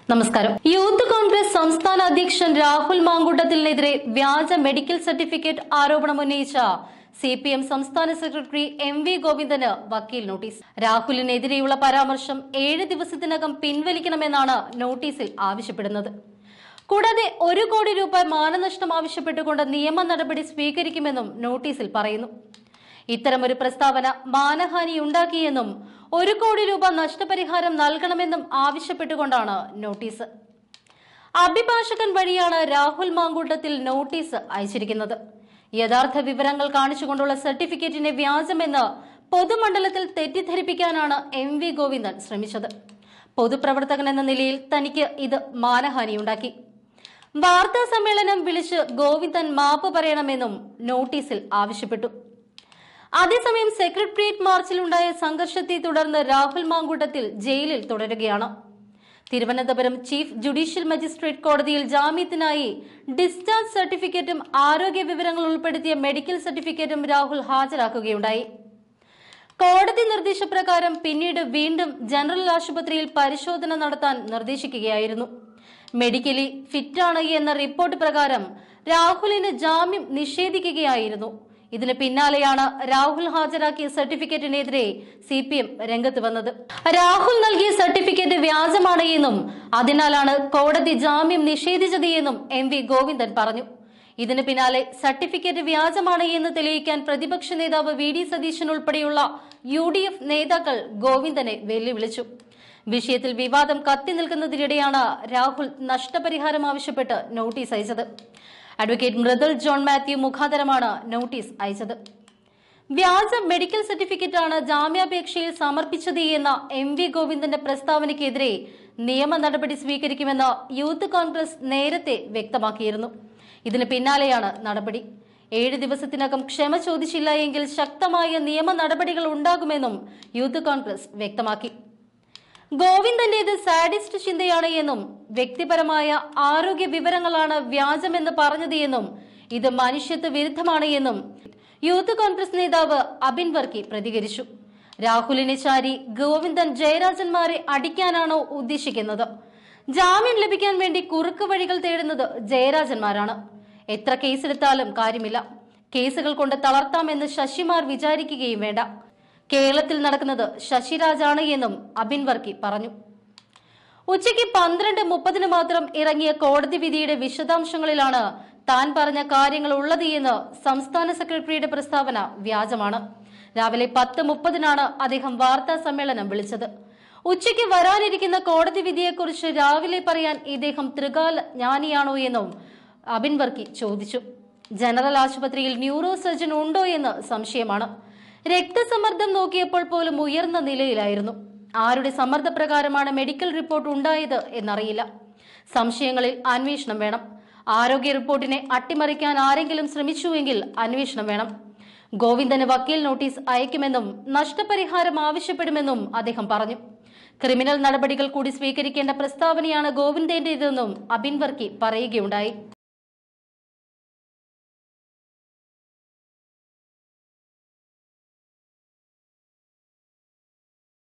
നമസ്കാരം. യൂത്ത് കോൺഗ്രസ് സംസ്ഥാന അധ്യക്ഷൻ രാഹുൽ മാങ്കൂട്ടത്തിനെതിരെ വ്യാജ മെഡിക്കൽ സർട്ടിഫിക്കറ്റ് ആരോപണം ഉന്നയിച്ച CPM സംസ്ഥാന സെക്രട്ടറി MV ഗോവിന്ദന് വക്കീൽ നോട്ടീസ്. രാഹുലിനെതിരെയുള്ള പരാമർശം 7 ദിവസത്തിനകം പിൻവലിക്കണമെന്നാണ് നോട്ടീസിൽ ആവശ്യപ്പെടുന്നത്. കൂടാതെ 1 കോടി രൂപ മാനനഷ്ടം ആവശ്യപ്പെട്ടുകൊണ്ട് നിയമ നടപടി സ്വീകരിക്കുമെന്നും നോട്ടീസിൽ പറയുന്നു. ഇത്തരമൊരു പ്രസ്താവന മാനഹാനി ഉണ്ടാക്കിയെന്നും 1 കോടി രൂപ നഷ്ടപരിഹാരം നൽകണമെന്നും ആവശ്യപ്പെട്ടുകൊണ്ടാണ് നോട്ടീസ്. അഭിഭാഷകൻ വഴിയാണ് രാഹുൽ മാങ്കൂട്ടത്തിൽ നോട്ടീസ് അയച്ചിരിക്കുന്നത്. യഥാർത്ഥ വിവരങ്ങൾ കാണിച്ചുകൊണ്ടുള്ള സർട്ടിഫിക്കറ്റിനെ വ്യാജമെന്ന് പൊതുമണ്ഡലത്തിൽ തെറ്റിദ്ധരിപ്പിക്കാനാണ് MV ഗോവിന്ദൻ ശ്രമിച്ചത്. പൊതുപ്രവർത്തകൻ എന്ന നിലയിൽ തനിക്ക് ഇത് മാനഹാനിയുണ്ടാക്കി. വാർത്താ സമ്മേളനം വിളിച്ച് ഗോവിന്ദൻ മാപ്പ് പറയണമെന്നും നോട്ടീസിൽ ആവശ്യപ്പെട്ടു. അതേസമയം സെക്രട്ടേറിയറ്റ് മാർച്ചിലുണ്ടായ സംഘർഷത്തെ തുടർന്ന് രാഹുൽ മാങ്കൂട്ടത്തിൽ ജയിലിൽ തുടരുകയാണ്. തിരുവനന്തപുരം ചീഫ് ജുഡീഷ്യൽ മജിസ്ട്രേറ്റ് കോടതിയിൽ ജാമ്യത്തിനായി ഡിസ്ചാർജ് സർട്ടിഫിക്കറ്റും ആരോഗ്യ വിവരങ്ങൾ ഉൾപ്പെടുത്തിയ മെഡിക്കൽ സർട്ടിഫിക്കറ്റും രാഹുൽ ഹാജരാക്കുകയുണ്ടായി. കോടതി നിർദ്ദേശപ്രകാരം പിന്നീട് വീണ്ടും ജനറൽ ആശുപത്രിയിൽ പരിശോധന നടത്താൻ നിർദ്ദേശിക്കുകയായിരുന്നു. മെഡിക്കലി ഫിറ്റാണ് എന്ന റിപ്പോർട്ട് പ്രകാരം രാഹുലിന് ജാമ്യം നിഷേധിക്കുകയായിരുന്നു. ഇതിന് പിന്നാലെയാണ് രാഹുൽ ഹാജരാക്കിയ സർട്ടിഫിക്കറ്റിനെതിരെ CPM രംഗത്ത് വന്നത്. രാഹുൽ നൽകിയ സർട്ടിഫിക്കറ്റ് വ്യാജമാണ് എന്നും അതിനാലാണ് കോടതി ജാമ്യം നിഷേധിച്ചത് എന്നും MV ഗോവിന്ദൻ പറഞ്ഞു. ഇതിന് പിന്നാലെ സർട്ടിഫിക്കറ്റ് വ്യാജമാണ് എന്ന് തെളിയിക്കാൻ പ്രതിപക്ഷ നേതാവ് VD സതീശൻ ഉൾപ്പെടെയുള്ള UDF നേതാക്കൾ ഗോവിന്ദനെ വെല്ലുവിളിച്ചു. വിഷയത്തിൽ വിവാദം കത്തി നിൽക്കുന്നതിനിടെയാണ് രാഹുൽ നഷ്ടപരിഹാരം ആവശ്യപ്പെട്ട് നോട്ടീസ് അയച്ചത്. അഡ്വക്കേറ്റ് മൃദുൽ ജോൺ മാത്യു മുഖാന്തരമാണ് നോട്ടീസ് അയച്ചത്. വ്യാജ മെഡിക്കൽ സർട്ടിഫിക്കറ്റാണ് ജാമ്യാപേക്ഷയിൽ സമർപ്പിച്ചത് എന്ന MV ഗോവിന്ദന്റെ പ്രസ്താവനയ്ക്കെതിരെ നിയമ നടപടി സ്വീകരിക്കുമെന്ന് യൂത്ത് കോൺഗ്രസ് നേരത്തെ വ്യക്തമാക്കിയിരുന്നു. ഇതിന് പിന്നാലെയാണ് നടപടി. 7 ദിവസത്തിനകം ക്ഷമ ചോദിച്ചില്ല എങ്കിൽ ശക്തമായ നിയമ നടപടികൾ ഉണ്ടാകുമെന്നും യൂത്ത് കോൺഗ്രസ് വ്യക്തമാക്കി. ഗോവിന്ദന്റേത് സാഡിസ്റ്റ് ചിന്തയാണ് എന്നും വ്യക്തിപരമായ ആരോഗ്യ വിവരങ്ങളാണ് വ്യാജമെന്ന് പറഞ്ഞത് എന്നും ഇത് മനുഷ്യത്വ വിരുദ്ധമാണ് എന്നും യൂത്ത് കോൺഗ്രസ് നേതാവ് അബിൻ വർക്കി പ്രതികരിച്ചു. രാഹുലിനെ ചാരി ഗോവിന്ദൻ ജയരാജന്മാരെ അടിക്കാനാണോ ഉദ്ദേശിക്കുന്നത്? ജാമ്യം ലഭിക്കാൻ വേണ്ടി കുറുക്ക് വഴികൾ തേടുന്നത് ജയരാജന്മാരാണ്. എത്ര കേസെടുത്താലും കാര്യമില്ല. കേസുകൾ കൊണ്ട് തളർത്താമെന്ന് ശശിമാർ വിചാരിക്കുകയും വേണ്ട. കേരളത്തിൽ നടക്കുന്നത് ശശിരാജാണ് എന്നും അബിൻ വർക്കി പറഞ്ഞു. ഉച്ചയ്ക്ക് 12:30 മാത്രം ഇറങ്ങിയ കോടതി വിധിയുടെ വിശദാംശങ്ങളിലാണ് താൻ പറഞ്ഞ കാര്യങ്ങൾ ഉള്ളത് എന്ന് സംസ്ഥാന സെക്രട്ടറിയുടെ പ്രസ്താവന വ്യാജമാണ്. രാവിലെ 10:30 അദ്ദേഹം വാർത്താ സമ്മേളനം വിളിച്ചത്. ഉച്ചയ്ക്ക് വരാനിരിക്കുന്ന കോടതി വിധിയെക്കുറിച്ച് രാവിലെ പറയാൻ ഇദ്ദേഹം ത്രികാല ജ്ഞാനിയാണോ എന്നും അബിൻ വർക്കി ചോദിച്ചു. ജനറൽ ആശുപത്രിയിൽ ന്യൂറോ സർജൻ ഉണ്ടോ എന്ന് സംശയമാണ്. രക്തസമ്മർദ്ദം നോക്കിയപ്പോൾ പോലും ഉയർന്ന നിലയിലായിരുന്നു. ആരുടെ സമ്മർദ്ദപ്രകാരമാണ് മെഡിക്കൽ റിപ്പോർട്ട് ഉണ്ടായത് എന്നറിയില്ല. സംശയങ്ങളിൽ അന്വേഷണം വേണം. ആരോഗ്യ റിപ്പോർട്ടിനെ അട്ടിമറിക്കാൻ ആരെങ്കിലും ശ്രമിച്ചുവെങ്കിൽ അന്വേഷണം വേണം. ഗോവിന്ദന് വക്കീൽ നോട്ടീസ് അയക്കുമെന്നും നഷ്ടപരിഹാരം ആവശ്യപ്പെടുമെന്നും അദ്ദേഹം പറഞ്ഞു. ക്രിമിനൽ നടപടികൾ കൂടി സ്വീകരിക്കേണ്ട പ്രസ്താവനയാണ് ഗോവിന്ദന്റേതെന്നും അബിൻ വർക്കി പറയുകയുണ്ടായി.